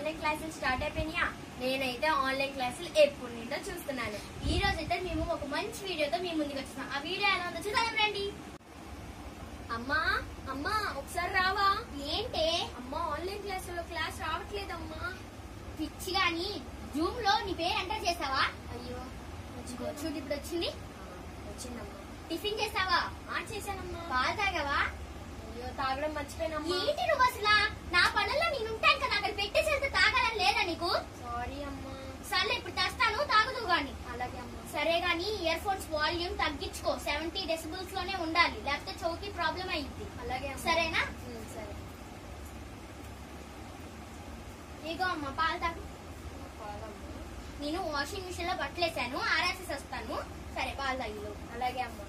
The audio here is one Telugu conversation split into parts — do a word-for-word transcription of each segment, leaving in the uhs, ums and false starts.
ఆన్లైన్ క్లాసులు స్టార్ట్ అయిపోయినాయా? నేనైతే ఆన్లైన్ క్లాసులు ఎప్పుడు నిండో చూస్తున్నాను. ఈ రోజు అయితే మేము ఒక మంచి వీడియోతో మీ ముందుకు వచ్చినాం. ఆ వీడియో ఎలా ఉందో చూద్దాం రండి. అమ్మా అమ్మా ఒకసారి రావా? ఏంటే అమ్మా, ఆన్లైన్ క్లాసులో క్లాస్ రావట్లేదమ్మా. పిచ్చి గాని జూమ్ లో నీ పేరు ఎంటర్ చేసావా? అయ్యో చూడు ఇప్పుడు వచ్చింది. వచ్చిందమ్మా. టిఫిన్ చేసావా? ఆ చేశానమ్మా. పాలు తాగావా? అయ్యో తాగడం మర్చిపోయినమ్మా. ఏంటి నువ్వు అసలు? నా పనుల్లో నేను ఉంటాను కదా, అక్కడ పెట్టేసేంత తాగాలని లేదా నీకు? సారీ అమ్మా. సర్లే ఇప్పుడు తెస్తాను, తాగుదు గాని. అలాగే అమ్మా. సరే గాని ఇయర్ ఫోన్స్ వాల్యూమ్ తగ్గించుకో, సెవెంటీ డెసిబుల్స్ లోనే ఉండాలి, లేకపోతే చౌకి ప్రాబ్లం అయ్యింది. అలాగే సరేనా? సరే. ఇగో అమ్మా పాలు తాగు. నేను వాషింగ్ మిషన్ లో బట్టలేసాను, ఆరేసేసి వస్తాను. సరే పాలు తాగిలో. అలాగే అమ్మా.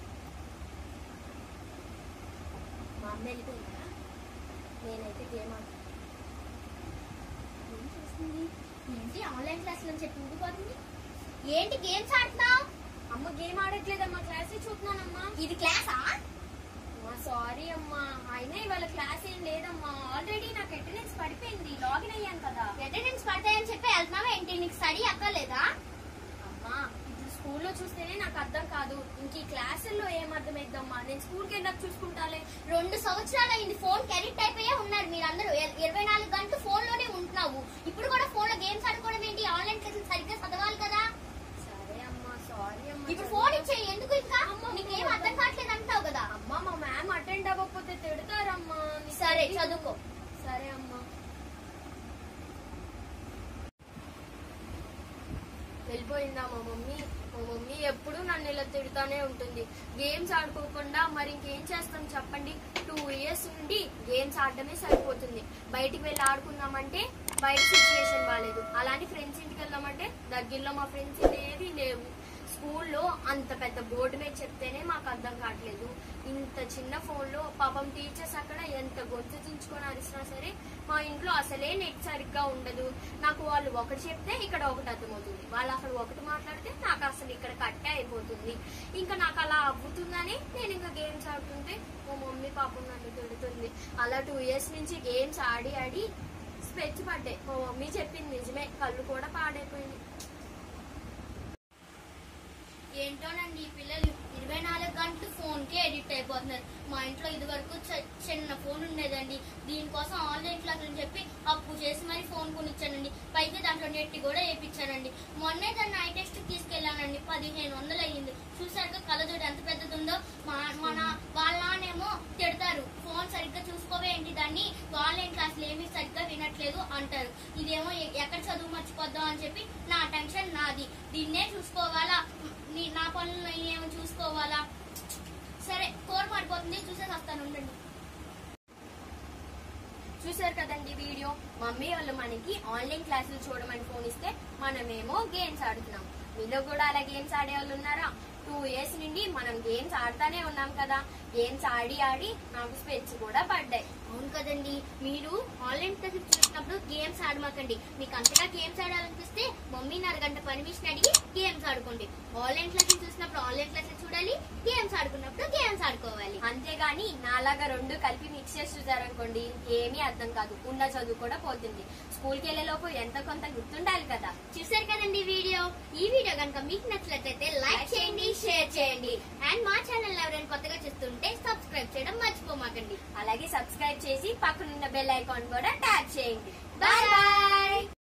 మా అమ్మ వెళ్ళిపోయిందా? నేనైతే గేమ్ ఆడుతుంది. ఏం చేస్తుంది? ఏంటి ఆన్లైన్ క్లాస్ అని చెప్పి ఊడిపోతుంది? ఏంటి గేమ్స్ ఆడుతున్నావు? అమ్మ గేమ్ ఆడట్లేదమ్మా, క్లాసే చూస్తున్నానమ్మా. ఇది క్లాసా? సారీ అమ్మా, అయినా ఇవాళ క్లాస్ ఏం లేదమ్మా. ఆల్రెడీ నాకు అటెండెన్స్ పడిపోయింది, లాగిన్ అయ్యాను కదా. అటెండెన్స్ పడతాయని చెప్పి వెళ్తున్నావా ఏంటి? నీకు స్టడీ అక్కర్లేదా? అమ్మా ఇప్పుడు స్కూల్లో చూస్తేనే నాకు అర్థం కాదు, ఇంక ఈ క్లాసుల్లో ఏం అర్థమైద్దమ్మా. నేను స్కూల్కి వెళ్ళాక చూసుకుంటాలే. రెండు సంవత్సరాలు అయింది ఫోన్ కెరెక్ట్ అయిపోయే ఉన్నారు మీరందరూ. ఇరవై నాలుగు గంటలు ఫోన్ లోనే ఉంటున్నావు. ఇప్పుడు కూడా ఫోన్ లో గేమ్స్ ఆడుకోవడం ఏంటి? ఆన్లైన్ క్లాసులు సరిగ్గా చదవాలి కదా. సరే అమ్మా, సారీ అమ్మా. ఇప్పుడు ఫోన్ ఇచ్చేయి. ఎందుకు ఇంకా? నీకేం అర్థం కావట్లేదు అంటావు కదా. అమ్మా మా మ్యామ్ అటెండ్ అవ్వకపోతే తిడతారమ్మా. సరే చదువుకో. సరే అమ్మా. వెళ్ళిపోయిందా మా మమ్మీ? మా మమ్మీ ఎప్పుడు నన్ను ఇలా తిడుతానే ఉంటుంది. గేమ్స్ ఆడుకోకుండా మరి ఇంకేం చేస్తాం చెప్పండి? టూ ఇయర్స్ నుండి గేమ్స్ ఆడటమే సరిపోతుంది. బయటికి వెళ్ళి ఆడుకుందామంటే బయట సిచ్యువేషన్ బాగాలేదు. అలాంటి ఫ్రెండ్స్ ఇంటికి వెళ్దామంటే దగ్గరలో మా ఫ్రెండ్స్ ఏవి లేవు. స్కూల్లో అంత పెద్ద బోర్డు మీద చెప్తేనే మాకు అర్థం కావట్లేదు. ఇంత చిన్న ఫోన్ లో పాపం టీచర్స్ అక్కడ ఎంత గొంతు దించుకొని అరిసినా సరే మా ఇంట్లో అసలే నెట్ సరిగ్గా ఉండదు. నాకు వాళ్ళు ఒకటి చెప్తే ఇక్కడ ఒకటి అర్థమవుతుంది, వాళ్ళు అక్కడ ఒకటి మాట్లాడితే నాకు అసలు ఇక్కడ కట్టే అయిపోతుంది. ఇంకా నాకు అలా అవ్వుతుందని నేను ఇంకా గేమ్స్ ఆడుతుంటే మా మమ్మీ పాపం నన్ను తిడుతుంది. అలా టూ ఇయర్స్ నుంచి గేమ్స్ ఆడి ఆడి స్పెట్స్ పడ్డాయి. మా మమ్మీ చెప్పింది నిజమే, కళ్ళు కూడా పాడైపోయింది. ఏంటోనండి ఈ పిల్లలు ఇరవై నాలుగు గంటలు ఫోన్ కి ఎడిక్ట్ అయిపోతున్నారు. మా ఇంట్లో ఇది వరకు చిన్న ఫోన్ ఉండేదండి, దీనికోసం ఆన్లైన్ క్లాస్ అని చెప్పి అప్పు చేసి మరి ఫోన్ కొనిచ్చానండి. పైకి దాంట్లో నెట్ కూడా వేయించానండి. మొన్నే దాన్ని ఐ టెస్ట్ తీసుకెళ్లానండి, పదిహేను వందలు అయ్యింది. చూసాక కళ్ళజోడు ఎంత పెద్దది ఉందో. మన వాళ్ళ నానేమో తిడతారు, ఫోన్ సరిగ్గా చూసుకోవే ఏంటి, దాన్ని ఆన్లైన్ క్లాసులు ఏమీ సరిగ్గా వినట్లేదు అంటారు. ఇదేమో ఎక్కడ చదువు మర్చిపోద్దాం అని చెప్పి నా టెన్షన్ నాది. దీన్నే చూసుకోవాలా, నా పనులు నేనేమో చూసుకోవాలా. సరే కూర పడిపోతుంది, చూసేసి వస్తాను ఉండండి. చూసారు కదండి వీడియో. మమ్మీ వాళ్ళు మనకి ఆన్లైన్ క్లాసులు చూడమని ఫోన్ ఇస్తే మనమేమో గేమ్స్ ఆడుతున్నాం. మీలో కూడా అలా గేమ్స్ ఆడే వాళ్ళు ఉన్నారా? టూ ఇయర్స్ నుండి మనం గేమ్స్ ఆడుతానే ఉన్నాం కదా. గేమ్స్ ఆడి ఆడి నాకు స్పెట్స్ కూడా పడ్డాయి. అవును కదండి, మీరు ఆన్లైన్ క్లాసులు చూసినప్పుడు గేమ్స్ ఆడమాకండి. మీకు అంతగా గేమ్స్ ఆడాలనిపిస్తే మమ్మీని అరగంట పర్మిషన్ అడిగి గేమ్స్ ఆడుకోండి. ఆన్లైన్ క్లాసులు చూసినప్పుడు ఆన్లైన్ క్లాసులు చూడాలి, గేమ్స్ ఆడుకున్నప్పుడు గేమ్స్ ఆడుకోవాలి. అంతేగాని నాలాగా రెండు కలిపి మిక్స్ చేసి చూసారనుకోండి ఏమీ అర్థం కాదు, ఉన్న చదువు కూడా పోతుంది. స్కూల్కి వెళ్లే లోపు ఎంత కొంత గుర్తుండాలి కదా. చూసారు కదండి వీడియో. ఈ వీడియో కనుక మీకు నచ్చినట్లయితే లైక్ చేయండి, షేర్ చేయండి. అండ్ మా ఛానల్ ఎవరైనా కొత్తగా చూస్తుంటే సబ్స్క్రైబ్ చేయడం మర్చిపోమాకండి. అలాగే సబ్స్క్రైబ్ చేసి పక్కనున్న బెల్ ఐకాన్ కూడా ట్యాప్ చేయండి. Bye bye.